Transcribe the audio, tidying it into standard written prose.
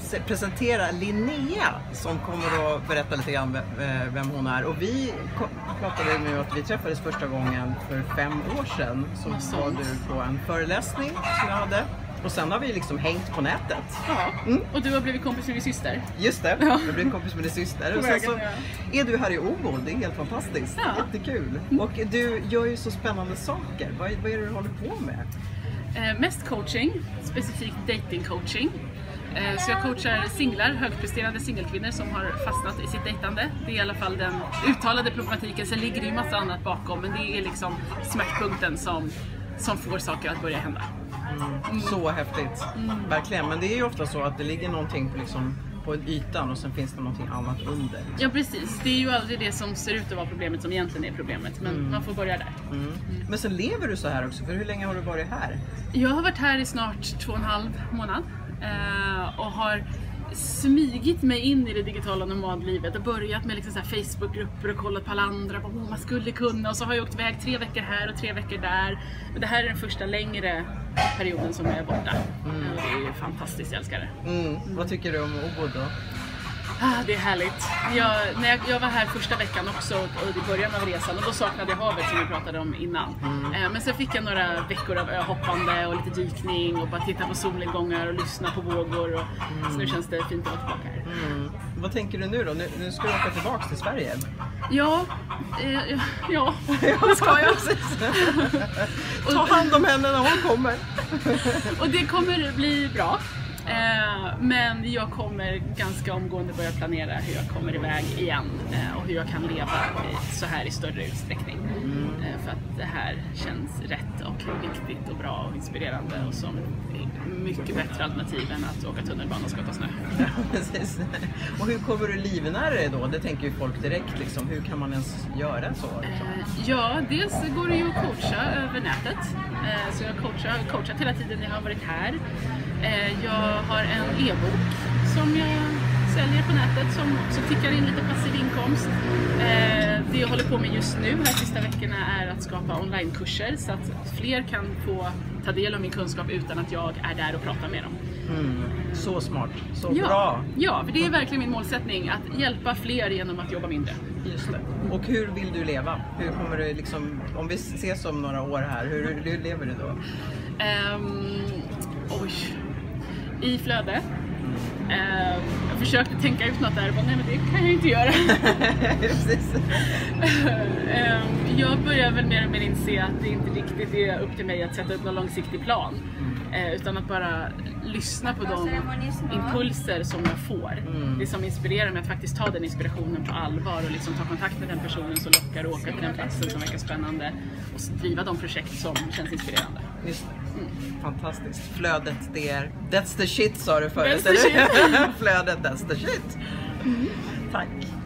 presentera Linnea som kommer att berätta lite grann vem hon är. Och vi pratade med att vi träffades första gången för 5 år sedan. Så var du på en föreläsning som jag hade. Och sen har vi liksom hängt på nätet. Ja, och du har blivit kompis med din syster. Just det, jag har blivit kompis med din syster. Och sen så är du här i Åbo, det är helt fantastiskt. Ja. Jättekul. Och du gör ju så spännande saker. Vad är det du håller på med? Mest coaching, specifikt dating coaching. Så jag coachar singlar, högpresterande singelkvinnor som har fastnat i sitt dejtande. Det är i alla fall den uttalade problematiken, sen ligger det ju massa annat bakom. Men det är liksom smärtpunkten som får saker att börja hända. Så häftigt, verkligen. Men det är ju ofta så att det ligger någonting på ytan och sen finns det någonting annat under. Ja precis, det är ju aldrig det som ser ut att vara problemet som egentligen är problemet. Men man får börja där. Men sen lever du så här också, för hur länge har du varit här? Jag har varit här i snart 2,5 månader och har smygit mig in i det digitala nomadlivet och börjat med liksom så här Facebookgrupper och kollat på alla andra på vad man skulle kunna, och så har jag åkt iväg 3 veckor här och 3 veckor där. Men det här är den första längre perioden som jag är borta. Och det är ju fantastiskt, jag älskar det. Vad tycker du om Åbo då? Det är härligt. Jag var här första veckan också och i början av resan, och då saknade jag havet som vi pratade om innan. Men sen fick jag några veckor av öhoppande och lite dykning och bara titta på solnedgångar och lyssna på vågor. Så nu känns det fint att vara tillbaka här. Vad tänker du nu då? Nu ska du åka tillbaka till Sverige? Ja, det ska jag. Ta hand om henne när hon kommer. Och det kommer bli bra. Men jag kommer ganska omgående börja planera hur jag kommer iväg igen och hur jag kan leva så här i större utsträckning. För att det här känns rätt och viktigt och bra och inspirerande och som mycket bättre alternativ än att åka tunnelbana och skotta snö. Ja, precis. Och hur kommer du livnära dig då? Det tänker ju folk direkt liksom. Hur kan man ens göra så? Ja, dels går det ju att coacha över nätet. Så jag har coachat hela tiden när jag har varit här. Jag har en e-bok som jag säljer på nätet som också tickar in lite passiv inkomst. Det jag håller på med just nu här sista veckorna är att skapa onlinekurser så att fler kan få ta del av min kunskap utan att jag är där och pratar med dem. Så smart, så bra. Ja, för det är verkligen min målsättning att hjälpa fler genom att jobba mindre. Just det. Och hur vill du leva? Hur kommer du liksom, om vi ses om några år här, hur lever du då? I flöde. Jag försökte tänka ut något där och bara, nej men det kan jag inte göra. Precis. Jag börjar väl mer och mer inse att det inte riktigt är upp till mig att sätta upp någon långsiktig plan. Utan att bara lyssna på de impulser som jag får. Det som inspirerar mig att faktiskt ta den inspirationen på allvar och liksom ta kontakt med den personen som lockar och åka till den platsen som verkar spännande och driva de projekt som känns inspirerande. Just det. Fantastiskt. Flödet, that's the shit sa du förut. That's the shit. Flödet, that's the shit. Tack.